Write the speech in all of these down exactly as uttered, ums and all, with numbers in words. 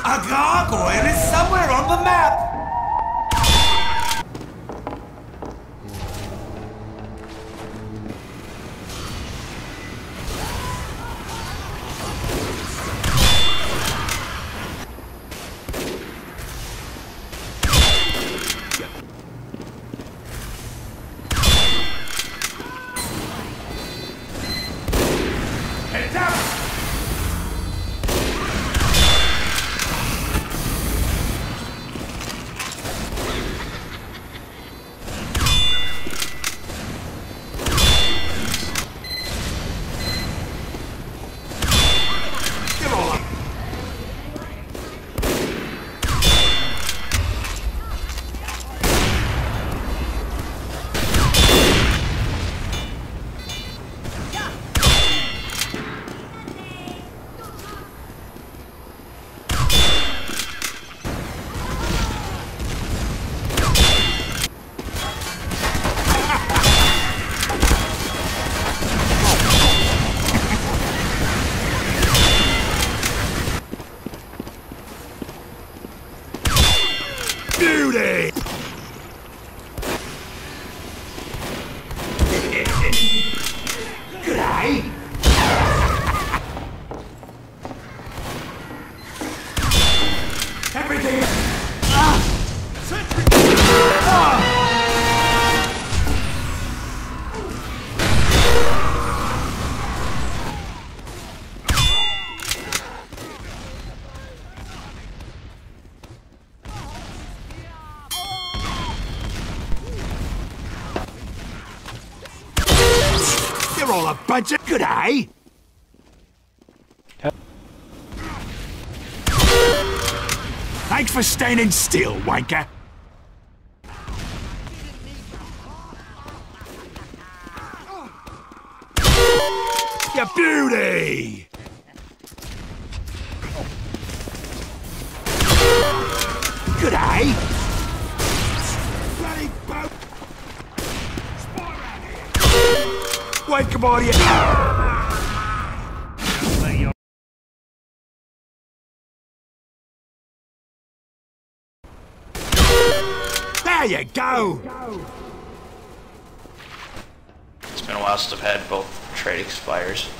A gargoyle is somewhere on the map! Heads up! Beauty! G'day! Everything... Ah! Ah! You're all a bunch of g'day! Thanks for standing still, wanker! You beauty! G'day! Bloody boat! Wake up all you... There you go! It's been a while since I've had both trade expires.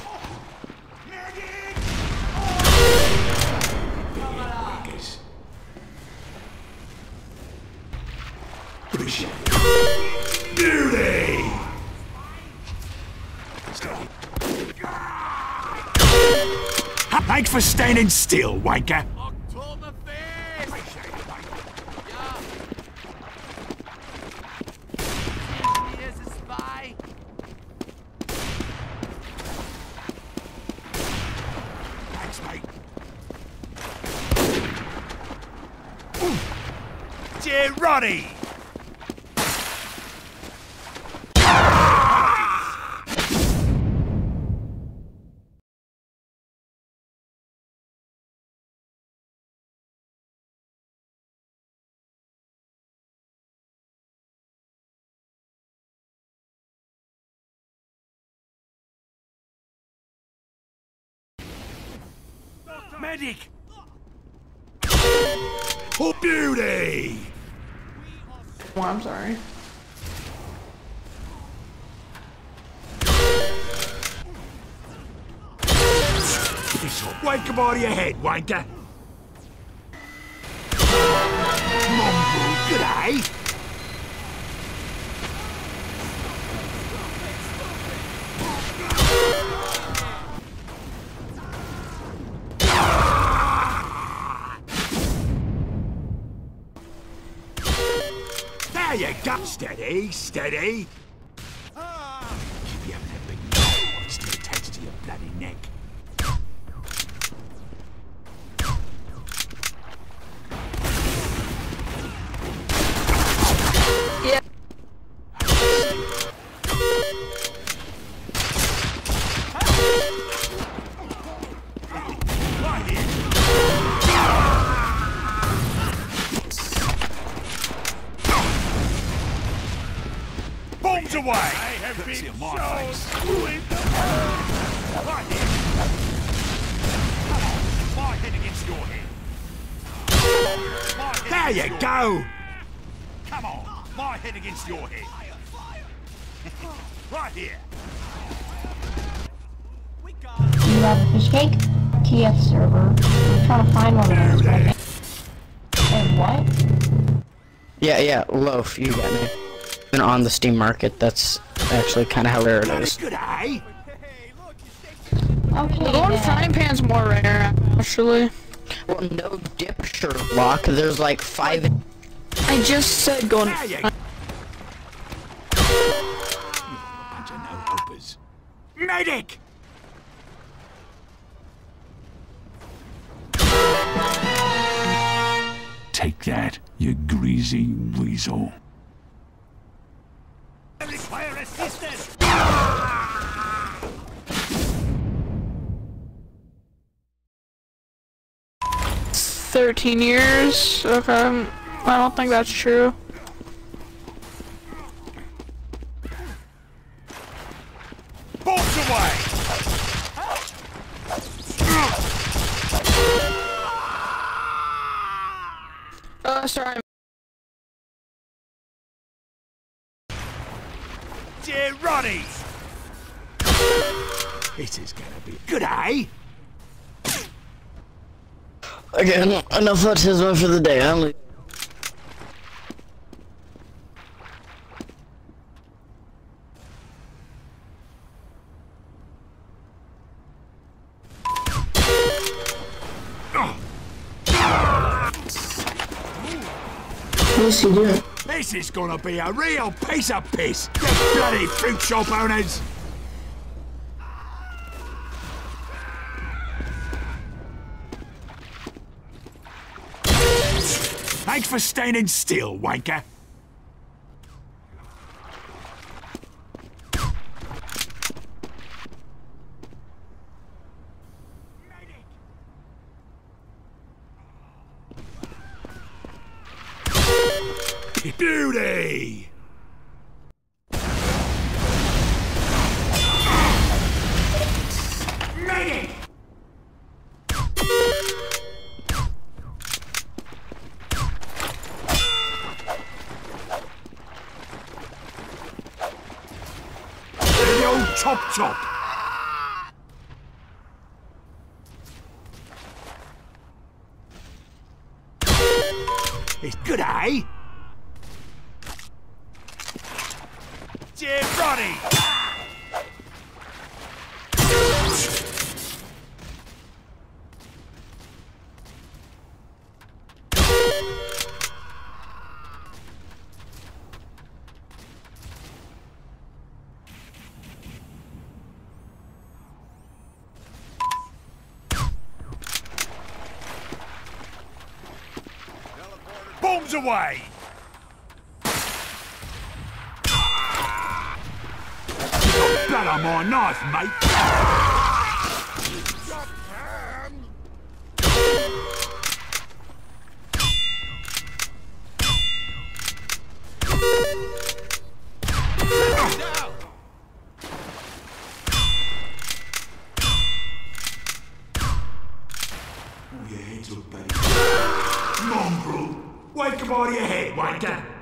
Beauty! Thanks for standing still, wanker. Here's a spy. Thanks, mate. Dear Ronnie! Medic! Oh, beauty! Oh, I'm sorry. Wake up out of your head, wanker! Mongrel, g'day! There you go! Steady, steady! Keep you having a big knife still attached to your bloody neck. Yeah. Bombs away! I have been so screwed. My head against your head. There you go! Come on, my head against your head. Right here. Do you have a fish cake? T F server. I'm trying to find one of those, but I can't. Wait, what? Yeah, yeah, loaf, you got me. Been on the Steam market, that's actually kind of how rare it is. Good, eh? Okay, The golden then. frying pan's more rare, actually. Well, no dip Sherlock, there's like five. I just said golden. There you go! Bunch of no-hopers. Medic! Take that, you greasy weasel. Require assistance. Thirteen years. Okay, I don't think that's true. Bolts away. Uh, sorry. Dear Ronnie. This is gonna be good, eh? Again, enough autism for the day, I'm leaving. What's he doing? This is gonna be a real piece of piss, you bloody fruit shop owners! Thanks for standing still, wanker. Beauty! Medic! The old chop chop! It's good, eh? Dear Ronnie. Bombs away. Blood on my knife, mate! Oh, your head's all bloody. Mongrel! Wake up out of your head, wanker!